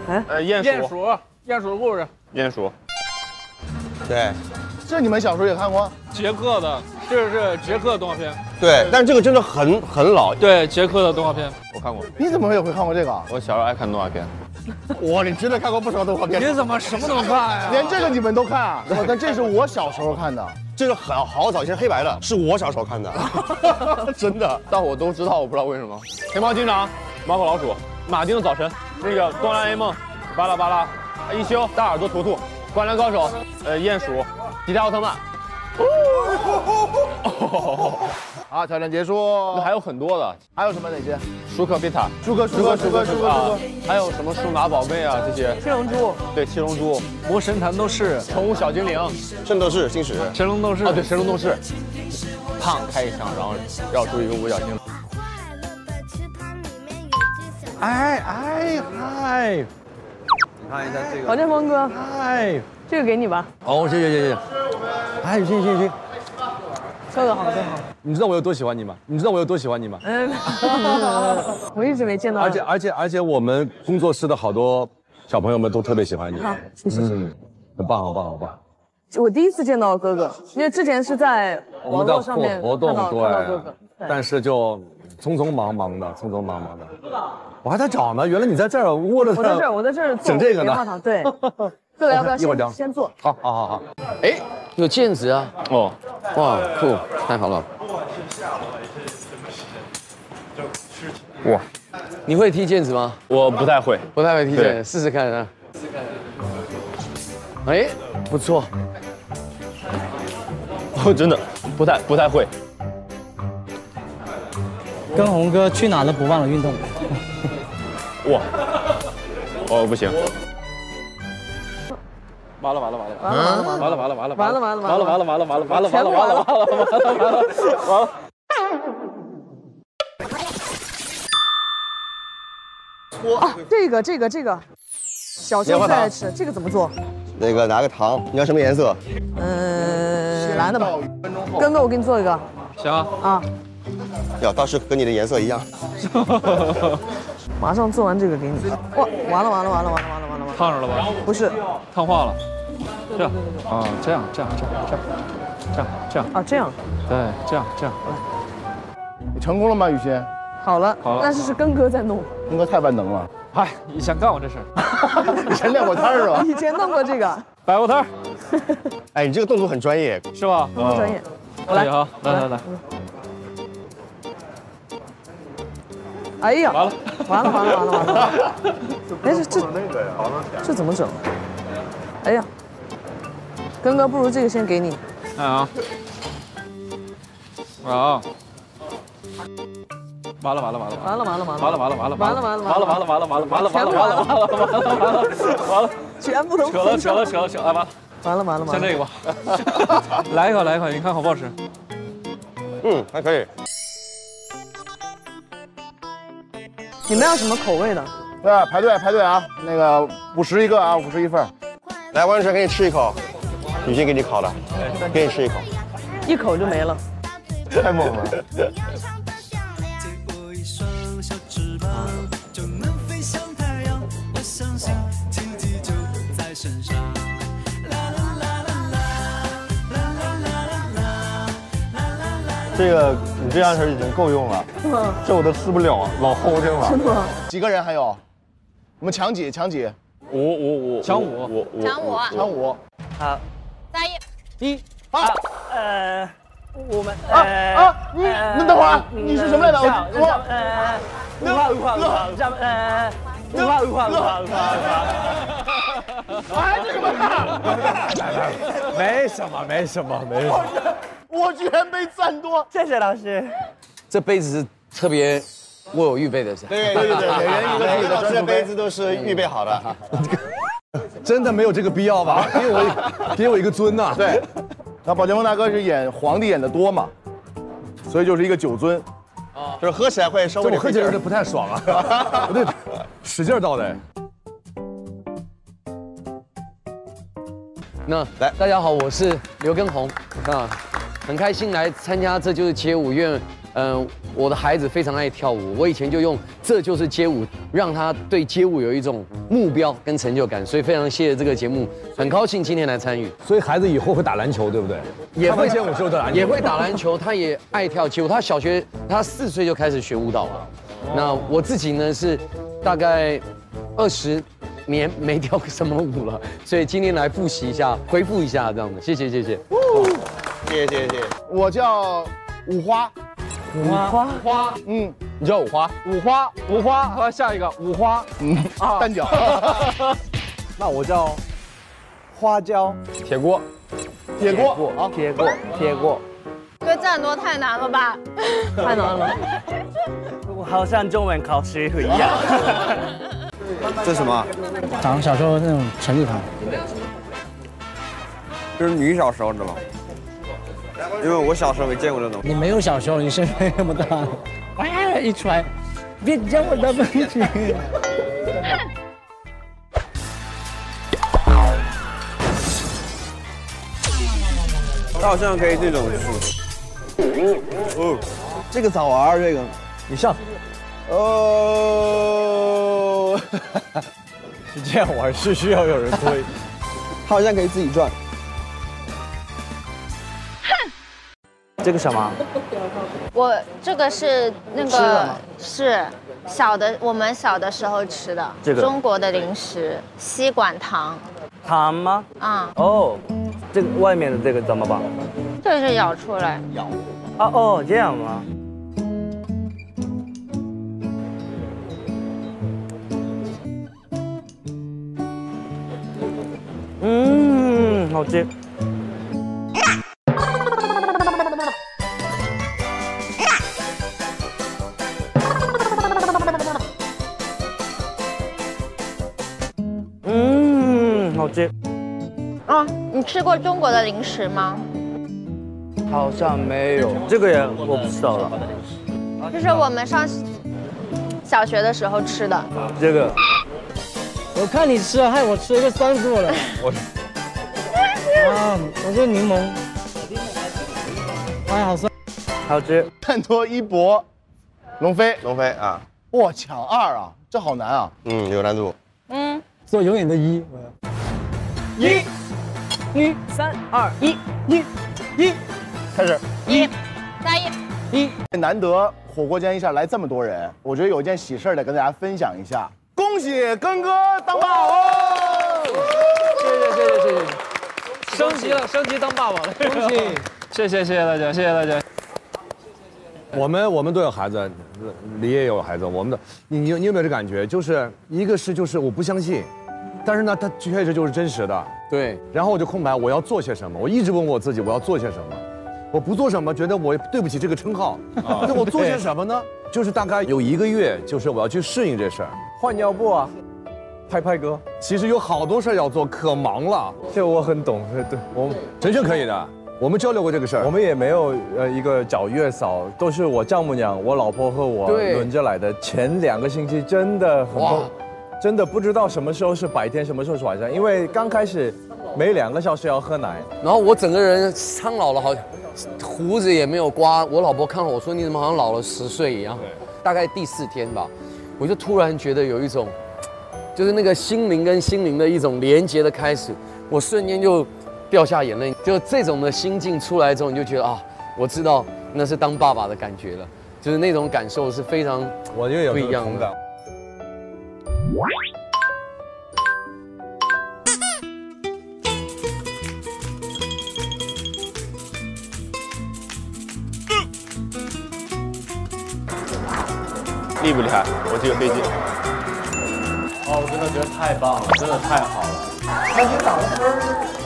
鼹鼠的故事。 鼹鼠。 对， 这你们小时候也看过？ 捷克的，这是捷克的动画片。 对，但是这个真的很老。 对，捷克的动画片我看过。 你怎么也会看过这个？ 我小时候爱看动画片。 哇，你真的看过不少动画片？ 你怎么什么都看呀？ 连这个你们都看啊？但这是我小时候看的， 这个好早以前黑白的，是我小时候看的，真的。 但我都知道，我不知道为什么。黑猫警长、猫和老鼠、马丁的早晨、那个哆啦 A 梦、巴拉巴拉、一休、大耳朵图图、灌篮高手、鼹鼠、吉他奥特曼。 好，挑战结束。 那还有很多的， 还有什么哪些？ 舒克贝塔、 舒克， 还有什么数码宝贝啊这些。 七龙珠。 对，七龙珠、 魔神坛斗士、 宠物小精灵、 圣斗士星矢、 神龙斗士。 啊，对，神龙斗士。胖开一枪，然后绕出一个五角星。 嗨， 看一下这个。 王建峰哥， 嗨， 这个给你吧。 哦，谢。哎，行。 哥哥好，哥哥好。 你知道我有多喜欢你吗？ 我一直没见到。 而且我们工作室的好多小朋友们都特别喜欢你。 好，谢谢。 很棒。 我第一次见到哥哥，因为之前是在网我们的络上面活动看到哥哥， 但是就匆匆忙忙的。我还在找呢，原来你在这儿窝着。 我在这儿整这个呢。 棉花糖，对。哥哥要不要一会儿先坐？ 好。 哎，有戒指啊！ 哦， 哇，酷，太好了！ 哇， 你会踢毽子吗？ 我不太会， 不太会踢毽子，试试看啊。哎，不错。 我真的不太会。 跟红哥去哪都不忘了运动。 哇，哦不行。 完了！ 啊，这个，小时候最爱吃，这个怎么做？ 那个拿个糖，你要什么颜色？ 蓝的吧。根哥，我给你做一个。 行啊。 要倒是跟你的颜色一样。 马上做完这个给你。哇，完了！ 烫着了吧？ 不是， 烫化了。这样啊，这样。 啊，这样。 对，这样。 你成功了吗，雨欣？ 好了，但是根哥在弄。 根哥太万能了。 哎，你想干我这事儿？以前练过摊是吧？ 以前弄过这个。 摆过摊儿。 哎，你这个动作很专业， 是吧？ 动作专业。我来。 好，来。 哎呀，完了！哎，这怎么整？哎呀，根哥，不如这个先给你。 啊！完了！ 全部都扯了！哎， 完了！ 先这个吧。来一口，你看好不好吃？ 还可以。 你们要什么口味的？ 对，排队啊！那个50一个啊，50一份。 来，王老师给你吃一口，雨欣给你烤的，给你吃一口， 一口就没了， 太猛了。这个你这样式已经够用了，这我都吃不了，老齁挺了。 真的吗？ 几个人还有？我们抢几？ 抢五。 抢五。 好 ，3、1、 2，我们你等会儿，你是什么来着？哎，这什么？ 没什么。 我居然被赞多， 谢谢老师。 这杯子是特别为我预备的，是？ 对，每人一个自己的专属杯子都是预备好的。 真的没有这个必要吧？给我一个尊呐。 对，那宝剑锋大哥是演皇帝演的多嘛，所以就是一个酒尊， 就是喝起来会稍微。 我喝起来不太爽啊，我得使劲倒的。 那来，大家好，我是刘畊宏啊，很开心来参加这就是街舞，因为我的孩子非常爱跳舞，我以前就用这就是街舞让他对街舞有一种目标跟成就感。所以非常谢谢这个节目，很高兴今天来参与。 所以孩子以后会打篮球，对不对？ 也会街舞就打篮球， 也会打篮球，他也爱跳街舞。他小学他4岁就开始学舞蹈了。那我自己呢是大概20年没跳过什么舞了，所以今天来复习一下，恢复一下这样的。谢谢。 谢谢。 我叫五花， 你叫五花，五花和下一个五花， 单脚。 那我叫花椒， 铁锅， 铁锅啊， 铁锅， 这个战斗太难了吧？ 太难了。 我好像中文考试一样。 这是什么？ 长小时候那种陈立堂。 这是你小时候的吗？因为我小时候没见过这种。 你没有小时候，你身材那么大，哇一出来，别讲我的问题。 它好像可以这种吃。哦，这个咋玩？这个你上。 哦， 是这样玩，是需要有人推。 它好像可以自己转。 这个什么？ 我这个是那个是我们小的时候吃的， 这个中国的零食，吸管糖。 糖吗？ 啊， 哦，这个外面的这个怎么办？ 就是咬出来。 啊哦，这样吗？好吃。好吃。 啊，你吃过中国的零食吗？ 好像没有，这个也我不知道了。 这是我们上小学的时候吃的。 这个，我看你吃了，害我吃了一个3个了。啊，我这柠檬，哎，好酸，好吃。 蛋多一博，龙飞啊！ 哇，抢2啊，这好难啊。 有难度。 做永远的1。1、3、2、1， 开始。 1、3、1。 难得火锅间一下来这么多人，我觉得有一件喜事得跟大家分享一下。恭喜根哥当爸哦！ 谢，升级当爸爸了，恭喜！ 谢谢大家，谢谢大家。 我们都有孩子，李也有孩子。我们的，你有没有这感觉？就是一个是就是我不相信，但是呢，它确实就是真实的。 对。 然后我就空白，我要做些什么？我一直问我自己，我要做些什么？我不做什么，觉得我对不起这个称号。那我做些什么呢？就是大概有1个月，就是我要去适应这事儿。 换尿布啊，拍歌。 其实有好多事儿要做，可忙了。 这我很懂，对我陈轩可以的。我们交流过这个事儿， 我们也没有一个找月嫂，都是我丈母娘、我老婆和我轮着来的。前2个星期真的很痛，真的不知道什么时候是白天，什么时候是晚上，因为刚开始每2个小时要喝奶， 然后我整个人苍老了，好，胡子也没有刮。我老婆看了我说：“你怎么好像老了10岁一样？”大概第4天吧，我就突然觉得有一种，就是那个心灵跟心灵的一种连接的开始，我瞬间就掉下眼泪。就这种的心境出来之后，你就觉得啊，我知道那是当爸爸的感觉了，就是那种感受是非常我就有不一样的。 厉不厉害？我这个飞机。 哦，我真的觉得太棒了，真的太好了。 还是打了分。